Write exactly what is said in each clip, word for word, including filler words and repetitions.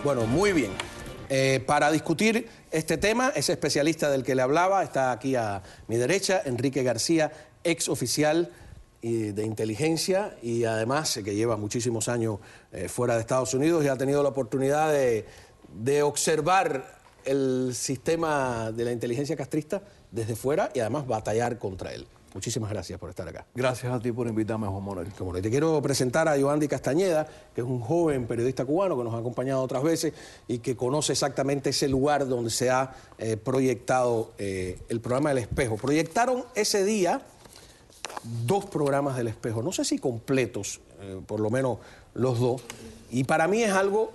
Bueno, muy bien. Eh, para discutir este tema, ese especialista del que le hablaba, está aquí a mi derecha, Enrique García, ex oficial de inteligencia y además que lleva muchísimos años eh, fuera de Estados Unidos y ha tenido la oportunidad de, de observar el sistema de la inteligencia castrista desde fuera y además batallar contra él. Muchísimas gracias por estar acá. Gracias a ti por invitarme, Juan Manuel. Como te quiero presentar a Yoandi Castañeda, que es un joven periodista cubano que nos ha acompañado otras veces y que conoce exactamente ese lugar donde se ha eh, proyectado eh, el programa del Espejo. Proyectaron ese día dos programas del Espejo, no sé si completos, eh, por lo menos los dos, y para mí es algo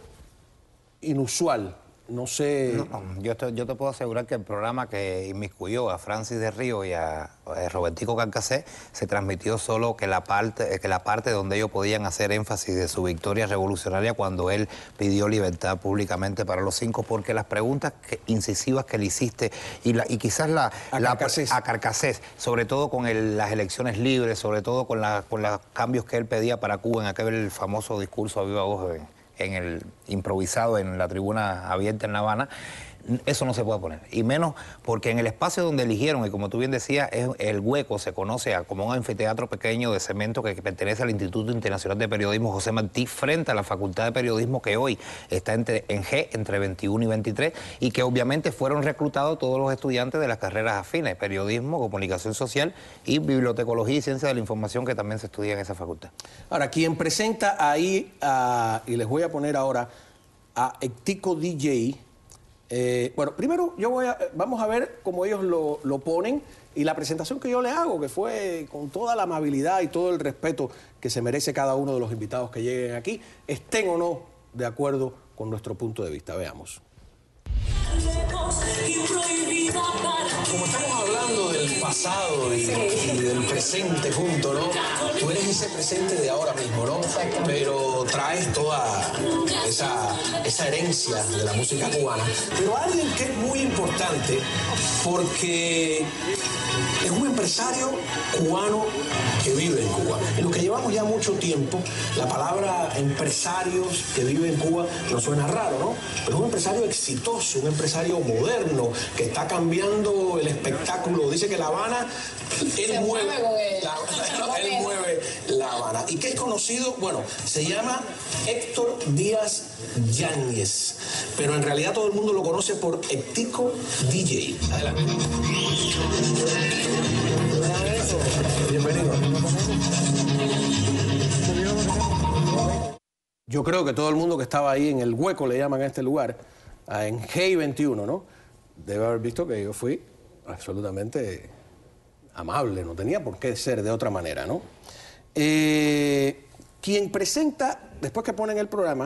inusual. No sé... No, yo, te, yo te puedo asegurar que el programa que inmiscuyó a Francis de Río y a, a Robertico Carcasés se transmitió solo que la, parte, que la parte donde ellos podían hacer énfasis de su victoria revolucionaria cuando él pidió libertad públicamente para los cinco, porque las preguntas que, incisivas que le hiciste y, la, y quizás la a, la, Carcasés. a Carcasés, sobre todo con el, las elecciones libres, sobre todo con, la, con los cambios que él pedía para Cuba en aquel famoso discurso a viva voz de, en el improvisado en la tribuna abierta en La Habana, eso no se puede poner. Y menos porque en el espacio donde eligieron, y como tú bien decías, es el Hueco, se conoce a, como un anfiteatro pequeño de cemento que, que pertenece al Instituto Internacional de Periodismo José Martí, frente a la Facultad de Periodismo que hoy está entre, en G, entre veintiuno y veintitrés, y que obviamente fueron reclutados todos los estudiantes de las carreras afines, periodismo, comunicación social y bibliotecología y ciencia de la información, que también se estudia en esa facultad. Ahora, quien presenta ahí, a, y les voy a poner ahora, a Ectico D J. Eh, bueno, primero yo voy a, vamos a ver cómo ellos lo, lo ponen y la presentación que yo le hago, que fue con toda la amabilidad y todo el respeto que se merece cada uno de los invitados que lleguen aquí, estén o no de acuerdo con nuestro punto de vista. Veamos. Como estamos hablando del pasado y, y del presente junto, ¿no? Tú eres ese presente de ahora mismo, ¿no? Pero traes toda esa, esa herencia de la música cubana. Pero alguien que es muy importante porque es un empresario cubano que vive en Cuba. En lo que llevamos ya mucho tiempo, la palabra empresarios que vive en Cuba nos suena raro, ¿no? Pero es un empresario exitoso, un empresario moderno que está cambiando el espectáculo. Dice que La Habana, él mueve la, él mueve La Habana. ¿Y qué es conocido? Bueno, se llama Héctor Díaz Yáñez, pero en realidad todo el mundo lo conoce por Ectico D J. Adelante. Bienvenido. Yo creo que todo el mundo que estaba ahí en el Hueco, le llaman a este lugar, en G veintiuno, ¿no? Debe haber visto que yo fui absolutamente amable, no tenía por qué ser de otra manera, ¿no? Eh, quien presenta, después que ponen el programa,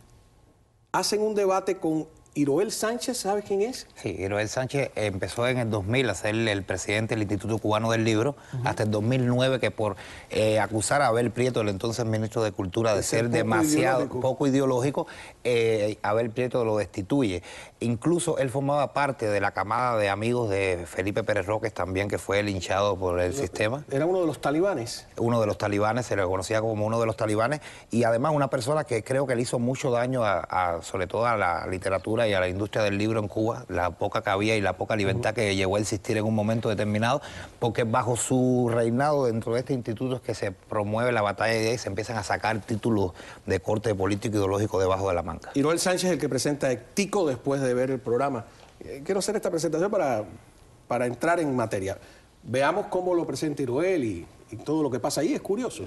hacen un debate con Iroel Sánchez, ¿sabes quién es? Sí, Iroel Sánchez empezó en el dos mil a ser el presidente del Instituto Cubano del Libro, uh-huh. hasta el dos mil nueve, que por eh, acusar a Abel Prieto, el entonces ministro de Cultura, de, de ser, ser poco demasiado ideológico. poco ideológico, eh, Abel Prieto lo destituye. Incluso él formaba parte de la camada de amigos de Felipe Pérez Roques también, que fue linchado por el Pero, sistema. ¿Era uno de los talibanes? Uno de los talibanes, se le conocía como uno de los talibanes, y además una persona que creo que le hizo mucho daño a, a sobre todo a la literatura y a la industria del libro en Cuba, la poca que había y la poca libertad uh-huh. que llegó a existir en un momento determinado, porque bajo su reinado dentro de este instituto es que se promueve la batalla de ideas y se empiezan a sacar títulos de corte político e ideológico debajo de la manga. Iroel Sánchez es el que presenta Ectico después de ver el programa. Quiero hacer esta presentación para, para entrar en materia. Veamos cómo lo presenta Iroel y, y todo lo que pasa ahí, es curioso.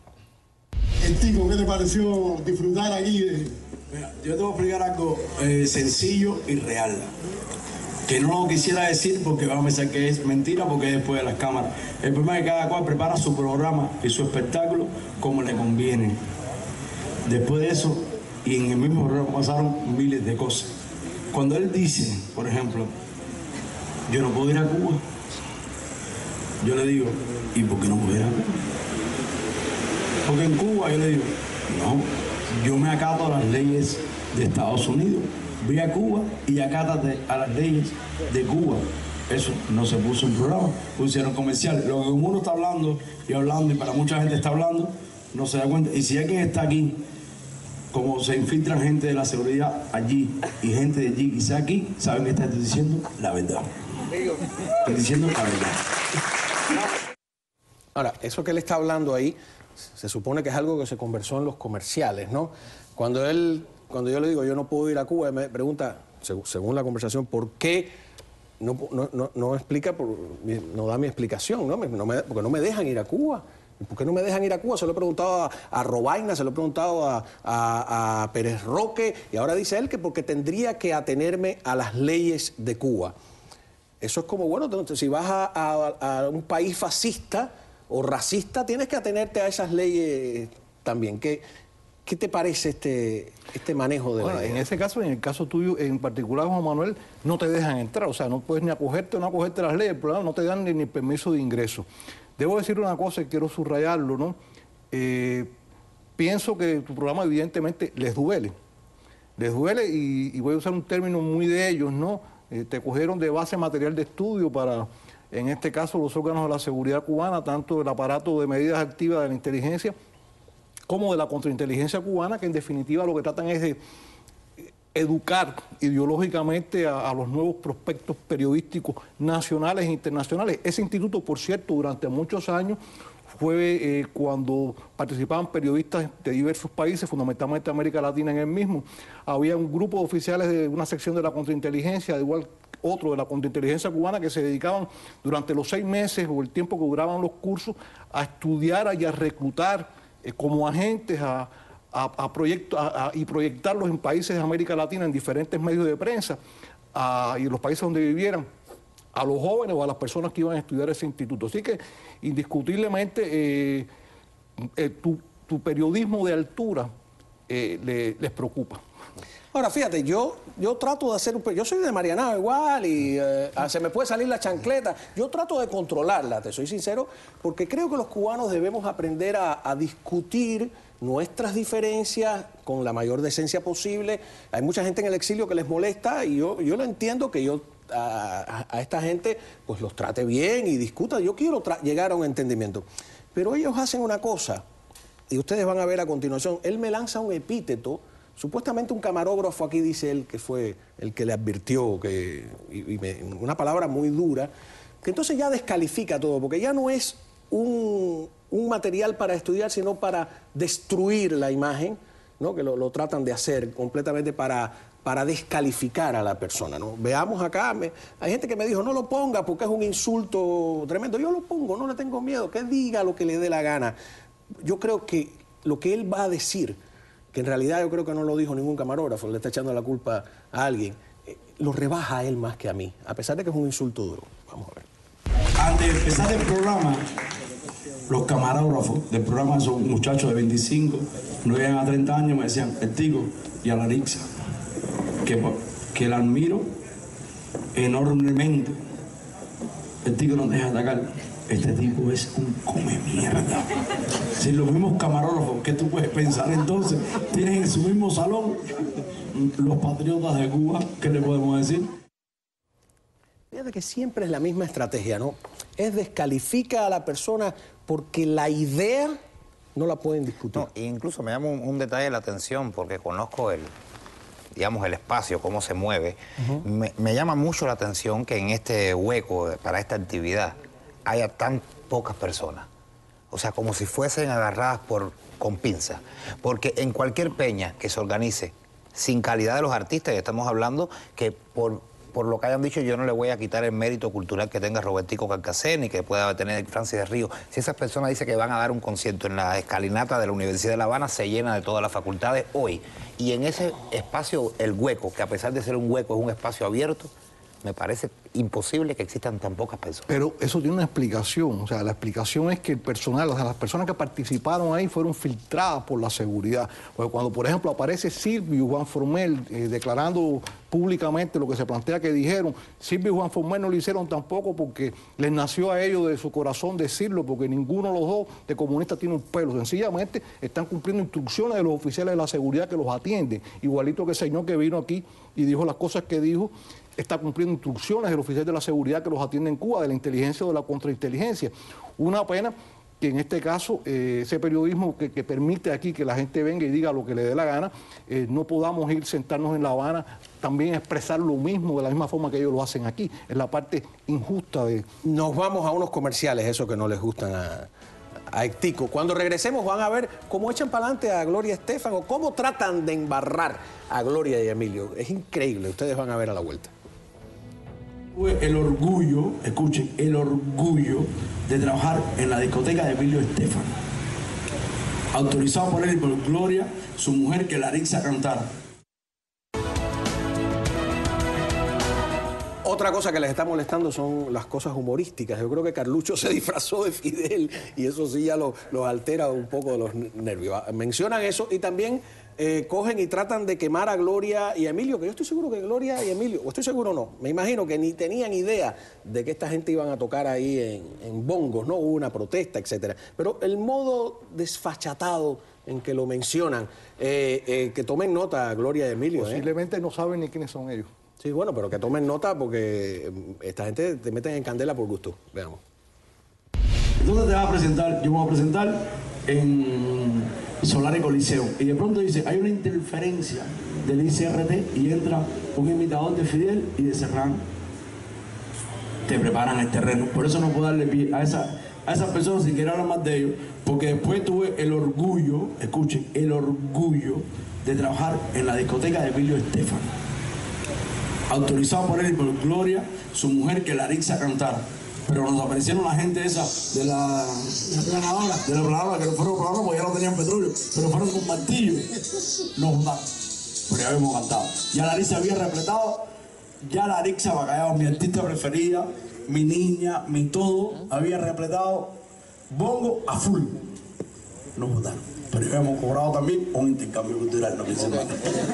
Ectico, ¿qué te pareció disfrutar aquí de...? Mira, yo te voy a explicar algo eh, sencillo y real, que no lo quisiera decir porque van a pensar que es mentira, porque es después de las cámaras. El problema es que cada cual prepara su programa y su espectáculo como le conviene. Después de eso, y en el mismo programa pasaron miles de cosas. Cuando él dice, por ejemplo, yo no puedo ir a Cuba, yo le digo, ¿y por qué no puedo ir a Cuba? Porque en Cuba yo le digo, no. Yo me acato a las leyes de Estados Unidos. Voy a Cuba y acátate a las leyes de Cuba. Eso no se puso en programa, pusieron comercial. Lo que uno está hablando y hablando y para mucha gente está hablando, no se da cuenta. Y si alguien está aquí como se infiltran gente de la seguridad allí y gente de allí quizá aquí, saben que estoy diciendo la verdad. Estoy diciendo la verdad. Ahora, eso que él está hablando ahí, se supone que es algo que se conversó en los comerciales, ¿no? Cuando él, cuando yo le digo, yo no puedo ir a Cuba, él me pregunta, según la conversación, ¿por qué no, no, no, no explica, por, no da mi explicación, ¿no? No me, porque no me dejan ir a Cuba. ¿Por qué no me dejan ir a Cuba? Se lo he preguntado a, a Robaina, se lo he preguntado a, a, a Pérez Roque, y ahora dice él que porque tendría que atenerme a las leyes de Cuba. Eso es como, bueno, entonces, si vas a, a, a un país fascista o racista, tienes que atenerte a esas leyes también. ¿Qué, qué te parece este, este manejo de bueno, la ley? En ese caso, en el caso tuyo en particular, Juan Manuel, no te dejan entrar. O sea, no puedes ni acogerte o no acogerte a las leyes. El problema no te dan ni, ni permiso de ingreso. Debo decir una cosa y quiero subrayarlo, ¿no? Eh, pienso que tu programa evidentemente les duele. Les duele y, y voy a usar un término muy de ellos, ¿no? Eh, te cogieron de base material de estudio para, en este caso, los órganos de la seguridad cubana, tanto el aparato de medidas activas de la inteligencia como de la contrainteligencia cubana, que en definitiva lo que tratan es de educar ideológicamente a, a los nuevos prospectos periodísticos nacionales e internacionales. Ese instituto, por cierto, durante muchos años fue eh, cuando participaban periodistas de diversos países, fundamentalmente de América Latina en el mismo. Había un grupo de oficiales de una sección de la contrainteligencia, de igual otro de la contrainteligencia cubana, que se dedicaban durante los seis meses o el tiempo que duraban los cursos a estudiar y a reclutar eh, como agentes a A, a proyecto, a, a, y proyectarlos en países de América Latina, en diferentes medios de prensa, a, y en los países donde vivieran, a los jóvenes o a las personas que iban a estudiar ese instituto. Así que, indiscutiblemente, eh, eh, tu, tu periodismo de altura eh, le, les preocupa. Ahora, fíjate, yo, yo trato de hacer un... Yo soy de Marianao igual y eh, se me puede salir la chancleta. Yo trato de controlarla, te soy sincero, porque creo que los cubanos debemos aprender a, a discutir nuestras diferencias con la mayor decencia posible. Hay mucha gente en el exilio que les molesta y yo, yo lo entiendo, que yo a, a esta gente pues los trate bien y discuta. Yo quiero llegar a un entendimiento. Pero ellos hacen una cosa, y ustedes van a ver a continuación, él me lanza un epíteto. Supuestamente un camarógrafo, aquí dice él, que fue el que le advirtió, que, y, y me, una palabra muy dura, que entonces ya descalifica todo, porque ya no es un, un material para estudiar, sino para destruir la imagen, ¿no? Que lo, lo tratan de hacer completamente para, para descalificar a la persona, ¿no? Veamos acá, me, hay gente que me dijo, no lo ponga porque es un insulto tremendo. Yo lo pongo, no le tengo miedo, que diga lo que le dé la gana. Yo creo que lo que él va a decir, que en realidad yo creo que no lo dijo ningún camarógrafo, le está echando la culpa a alguien, eh, lo rebaja a él más que a mí, a pesar de que es un insulto duro. Vamos a ver. Antes de empezar el programa, los camarógrafos del programa son muchachos de veinticinco, no llegan a treinta años, me decían, el Tico y a la Rixa, que, que la admiro enormemente. El Tico no deja de atacar. Este tipo es un come mierda. Si los mismos camarógrafos que tú puedes pensar entonces tienen en su mismo salón los patriotas de Cuba, ¿qué le podemos decir? Fíjate que siempre es la misma estrategia, ¿no? Es descalifica a la persona porque la idea no la pueden discutir. No, incluso me llama un, un detalle de la atención porque conozco el, digamos, el espacio, cómo se mueve. Uh-huh. me, me llama mucho la atención que en este hueco para esta actividad haya tan pocas personas. O sea, como si fuesen agarradas por, con pinzas. Porque en cualquier peña que se organice sin calidad de los artistas, y estamos hablando que por, por lo que hayan dicho, yo no le voy a quitar el mérito cultural que tenga Robertico Calcacé, ni que pueda tener Francis de Río. Si esas personas dicen que van a dar un concierto en la escalinata de la Universidad de La Habana, se llena de todas las facultades hoy. Y en ese espacio, el hueco, que a pesar de ser un hueco es un espacio abierto, me parece imposible que existan tan pocas personas. Pero eso tiene una explicación, o sea, la explicación es que el personal, o sea, las personas que participaron ahí fueron filtradas por la seguridad. Porque cuando, por ejemplo, aparece Silvio y Juan Formel eh, declarando públicamente lo que se plantea que dijeron, Silvio y Juan Formel no lo hicieron tampoco porque les nació a ellos de su corazón decirlo, porque ninguno de los dos de comunistas tiene un pelo. Sencillamente están cumpliendo instrucciones de los oficiales de la seguridad que los atienden. Igualito que el señor que vino aquí y dijo las cosas que dijo, está cumpliendo instrucciones del oficial de la seguridad que los atiende en Cuba, de la inteligencia o de la contrainteligencia. Una pena que en este caso eh, ese periodismo que, que permite aquí que la gente venga y diga lo que le dé la gana, eh, no podamos ir, sentarnos en La Habana, también expresar lo mismo de la misma forma que ellos lo hacen aquí. Es la parte injusta de... Nos vamos a unos comerciales, eso que no les gustan a, a Hectico. Cuando regresemos van a ver cómo echan para adelante a Gloria Estefan o cómo tratan de embarrar a Gloria y a Emilio. Es increíble, ustedes van a ver a la vuelta. Tuve el orgullo, escuchen, el orgullo de trabajar en la discoteca de Emilio Estefan. Autorizado por él y por Gloria, su mujer, que Larissa cantara. Otra cosa que les está molestando son las cosas humorísticas. Yo creo que Carlucho se disfrazó de Fidel y eso sí ya los lo altera un poco de los nervios. Mencionan eso y también eh, cogen y tratan de quemar a Gloria y a Emilio, que yo estoy seguro que Gloria y Emilio, o estoy seguro no, me imagino que ni tenían idea de que esta gente iban a tocar ahí en, en bongos, ¿no? Hubo una protesta, etcétera. Pero el modo desfachatado en que lo mencionan, eh, eh, que tomen nota Gloria y Emilio. Posiblemente ¿eh? no saben ni quiénes son ellos. Sí, bueno, pero que tomen nota porque esta gente te meten en candela por gusto. Veamos. ¿Dónde te vas a presentar? Yo me voy a presentar en Solar y Coliseo. Y de pronto dice, hay una interferencia del I C R T y entra un imitador de Fidel y de Serrano. Te preparan el terreno. Por eso no puedo darle pie a, esa, a esas personas sin querer hablar más de ellos. Porque después tuve el orgullo, escuchen, el orgullo de trabajar en la discoteca de Emilio Estefan. Autorizado por él y por Gloria, su mujer, que Larissa cantara. Pero nos aparecieron la gente esa de la, la planadora, de la planadora, que no fueron planadora porque ya no tenían petróleo, pero fueron con martillo. Nos juntaron. Pero ya habíamos cantado. Ya Larissa había repletado, ya Larissa Bacallao, mi artista preferida, mi niña, mi todo, había repletado bongo a full. Nos juntaron. Pero ya habíamos cobrado también un intercambio cultural, no piensen más.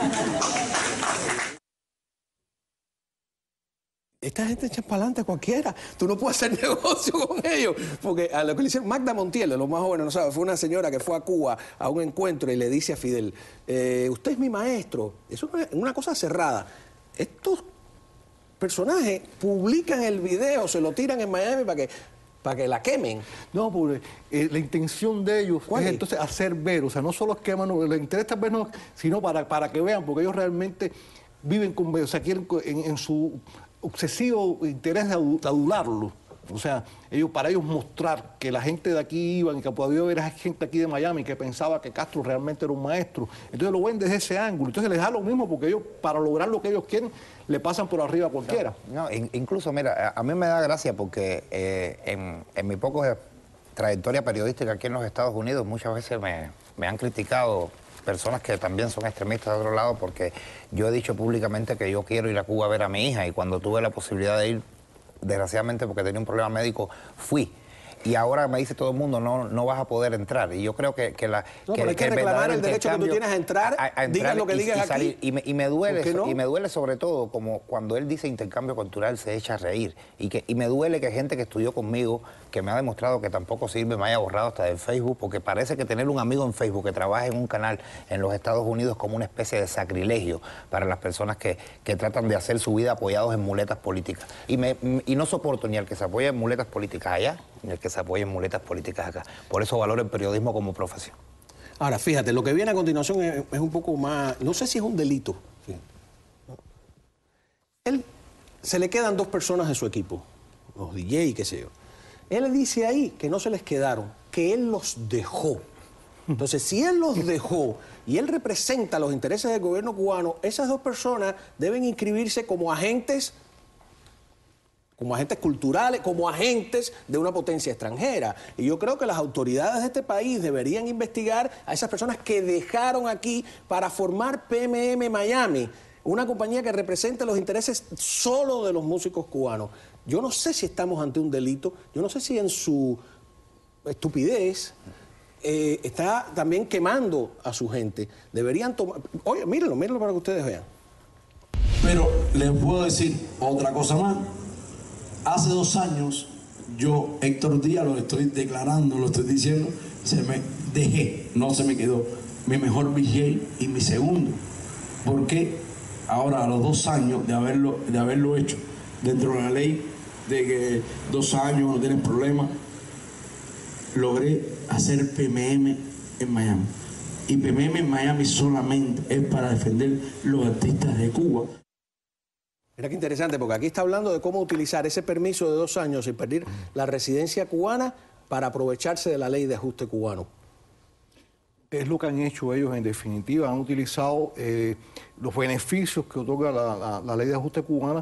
Esta gente echa para adelante a cualquiera. Tú no puedes hacer negocio con ellos. Porque a lo que le hicieron Magda Montiel, de los más jóvenes, no sabe, fue una señora que fue a Cuba a un encuentro y le dice a Fidel, eh, usted es mi maestro. Eso es una cosa cerrada. Estos personajes publican el video, se lo tiran en Miami para que, para que la quemen. No, porque eh, la intención de ellos es, es entonces hacer ver, o sea, no solo es quemar, no, les interesa ver, no, sino para, para que vean, porque ellos realmente viven con, o sea, quieren en, en su obsesivo interés de adularlo. O sea, ellos, para ellos mostrar que la gente de aquí iban y que podía haber gente aquí de Miami que pensaba que Castro realmente era un maestro. Entonces lo ven desde ese ángulo. Entonces les da lo mismo porque ellos, para lograr lo que ellos quieren, le pasan por arriba a cualquiera. No, no, incluso, mira, a mí me da gracia porque eh, en, en mi poca trayectoria periodística aquí en los Estados Unidos muchas veces me, me han criticado personas que también son extremistas de otro lado, porque yo he dicho públicamente que yo quiero ir a Cuba a ver a mi hija y cuando tuve la posibilidad de ir, desgraciadamente porque tenía un problema médico, fui. Y ahora me dice todo el mundo, no, no vas a poder entrar. Y yo creo que, que la... No, que, pero hay que, que reclamar el derecho que tú tienes a entrar, a, a entrar digas lo que y, digas y salir. aquí. Y me, y me duele, no? y me duele sobre todo como cuando él dice intercambio cultural se echa a reír. Y, que, y me duele que gente que estudió conmigo, que me ha demostrado que tampoco sirve, me haya borrado hasta del Facebook, porque parece que tener un amigo en Facebook que trabaja en un canal en los Estados Unidos es como una especie de sacrilegio para las personas que, que tratan de hacer su vida apoyados en muletas políticas. Y, me, y no soporto ni al que se apoya en muletas políticas allá, ni al que se apoya en muletas políticas acá. Por eso valoro el periodismo como profesión. Ahora, fíjate, lo que viene a continuación es, es un poco más... No sé si es un delito. Sí. Él, se le quedan dos personas de su equipo, los D J y qué sé yo. Él dice ahí que no se les quedaron, que él los dejó. Entonces, si él los dejó y él representa los intereses del gobierno cubano, esas dos personas deben inscribirse como agentes, como agentes culturales, como agentes de una potencia extranjera. Y yo creo que las autoridades de este país deberían investigar a esas personas que dejaron aquí para formar P M M Miami, una compañía que representa los intereses solo de los músicos cubanos. Yo no sé si estamos ante un delito, yo no sé si en su estupidez eh, está también quemando a su gente. Deberían tomar... Oye, mírenlo, mírenlo para que ustedes vean. Pero les puedo decir otra cosa más. Hace dos años, yo, Héctor Díaz, lo estoy declarando, lo estoy diciendo, se me dejé, no se me quedó, mi mejor V J y mi segundo. Porque ahora, a los dos años de haberlo, de haberlo hecho, dentro de la ley de que dos años no tienen problema, logré hacer P M M en Miami. Y P M M en Miami solamente es para defender los artistas de Cuba. Mira qué interesante, porque aquí está hablando de cómo utilizar ese permiso de dos años sin perder la residencia cubana para aprovecharse de la ley de ajuste cubano. Es lo que han hecho ellos en definitiva, han utilizado eh, los beneficios que otorga la, la, la ley de ajuste cubana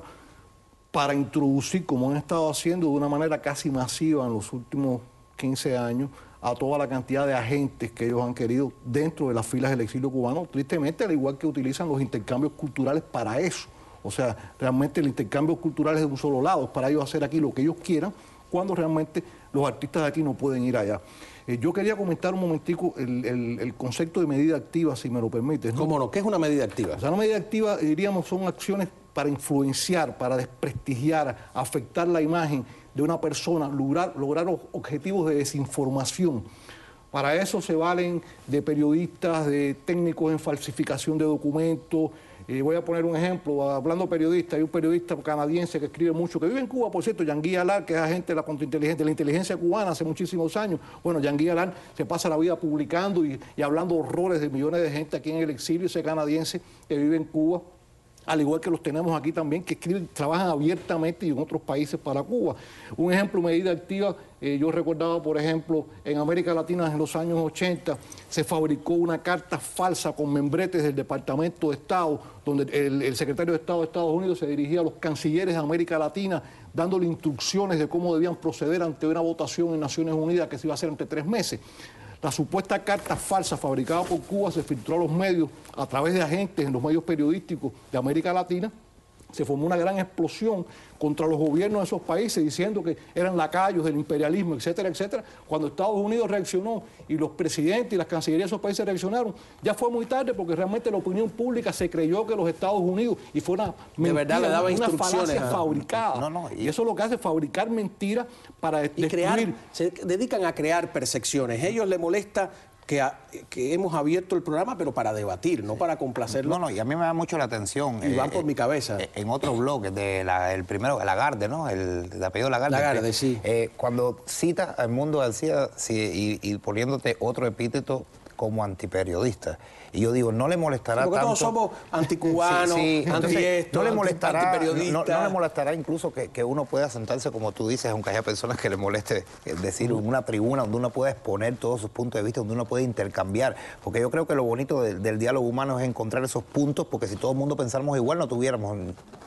para introducir, como han estado haciendo de una manera casi masiva en los últimos quince años, a toda la cantidad de agentes que ellos han querido dentro de las filas del exilio cubano, tristemente, al igual que utilizan los intercambios culturales para eso. O sea, realmente el intercambio cultural es de un solo lado, es para ellos hacer aquí lo que ellos quieran, cuando realmente los artistas de aquí no pueden ir allá. Eh, yo quería comentar un momentico el, el, el concepto de medida activa, si me lo permites, ¿no? ¿Cómo no? ¿Qué es una medida activa? O sea, una medida activa, diríamos, son acciones para influenciar, para desprestigiar, afectar la imagen de una persona, lograr, lograr objetivos de desinformación. Para eso se valen de periodistas, de técnicos en falsificación de documentos. Eh, voy a poner un ejemplo, hablando de periodistas, hay un periodista canadiense que escribe mucho, que vive en Cuba, por cierto, Jean-Guy Allard, que es agente de la contrainteligencia, de la inteligencia cubana hace muchísimos años. Bueno, Jean-Guy Allard se pasa la vida publicando y, y hablando horrores de millones de gente aquí en el exilio, ese canadiense que vive en Cuba, al igual que los tenemos aquí también, que escriben, trabajan abiertamente y en otros países para Cuba. Un ejemplo, medida activa, eh, yo recordaba, por ejemplo, en América Latina en los años ochenta se fabricó una carta falsa con membretes del Departamento de Estado, donde el, el secretario de Estado de Estados Unidos se dirigía a los cancilleres de América Latina, dándole instrucciones de cómo debían proceder ante una votación en Naciones Unidas que se iba a hacer entre tres meses. La supuesta carta falsa fabricada por Cuba se filtró a los medios a través de agentes en los medios periodísticos de América Latina. Se formó una gran explosión contra los gobiernos de esos países diciendo que eran lacayos del imperialismo, etcétera, etcétera. Cuando Estados Unidos reaccionó y los presidentes y las cancillerías de esos países reaccionaron, ya fue muy tarde porque realmente la opinión pública se creyó que los Estados Unidos, y fue una mentira, de verdad le daba una instrucciones falacia a... fabricada. No, no, y... y eso es lo que hace, fabricar mentiras para y destruir. crear, se dedican a crear percepciones. A ellos les molesta que, a, que hemos abierto el programa, pero para debatir, no para complacerlo. No, no, y a mí me da mucho la atención. Y van eh, por mi cabeza. Eh, en otros bloques, de la, el primero, Lagarde, ¿no? El, el apellido Lagarde. Lagarde, que, sí. Eh, cuando cita al Mundo García sí, y, y poniéndote otro epíteto como antiperiodista. Y yo digo, no le molestará sí, porque tanto... todos somos anticubanos, sí, sí. anti esto, no le anti, molestará, antiperiodistas. No, no le molestará incluso que, que uno pueda sentarse, como tú dices, aunque haya personas que le moleste decir en una tribuna donde uno pueda exponer todos sus puntos de vista, donde uno puede intercambiar. Porque yo creo que lo bonito de, del diálogo humano es encontrar esos puntos, porque si todo el mundo pensáramos igual, no tuviéramos,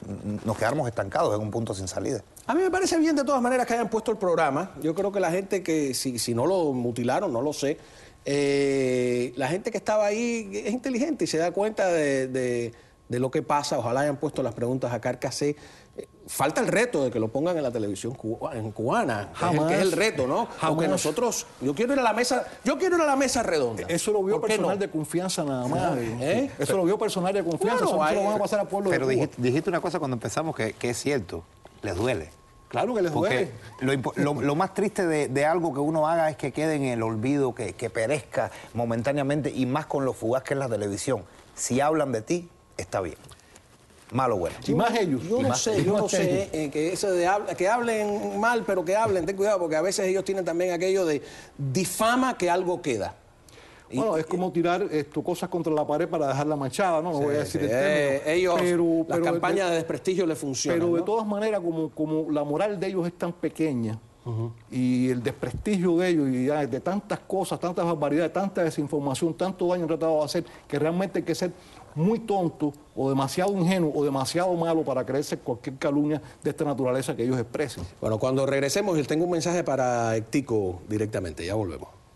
nos quedáramos estancados en un punto sin salida. A mí me parece bien de todas maneras que hayan puesto el programa. Yo creo que la gente que, si, si no lo mutilaron, no lo sé, Eh, la gente que estaba ahí es inteligente y se da cuenta de, de, de lo que pasa. Ojalá hayan puesto las preguntas a Carcasé. Eh, falta el reto de que lo pongan en la televisión cuba, en cubana, que es, el, que es el reto, ¿no? Jamás. Porque nosotros, yo quiero ir a la mesa, yo quiero ir a la mesa redonda. Eso lo vio personal no? de confianza nada más. ¿Eh? Eso lo vio personal de confianza, bueno, eso no se lo van a pasar al pueblo de Pero Cuba. dijiste, dijiste una cosa cuando empezamos que, que es cierto, les duele. Claro que les Porque duele. Lo, lo, lo más triste de, de algo que uno haga es que quede en el olvido, que, que perezca momentáneamente, y más con lo fugaz que es la televisión. Si hablan de ti, está bien. Malo o bueno. Y más ellos. Yo no más, sé, yo no sé, eh, que eso de habla, que hablen mal, pero que hablen, ten cuidado, porque a veces ellos tienen también aquello de difama que algo queda. Bueno, y, es como tirar esto, cosas contra la pared para dejarla manchada, ¿no? No sí, voy a decir sí, el término. Eh, ellos, pero, las pero campañas de, de desprestigio les funcionan. Pero de ¿no? todas maneras, como, como la moral de ellos es tan pequeña, uh-huh. y el desprestigio de ellos, y ya, de tantas cosas, tantas barbaridades, tanta desinformación, tanto daño han tratado de hacer, que realmente hay que ser muy tonto o demasiado ingenuo o demasiado malo para creerse cualquier calumnia de esta naturaleza que ellos expresen. Bueno, cuando regresemos, tengo un mensaje para Ectico directamente. Ya volvemos.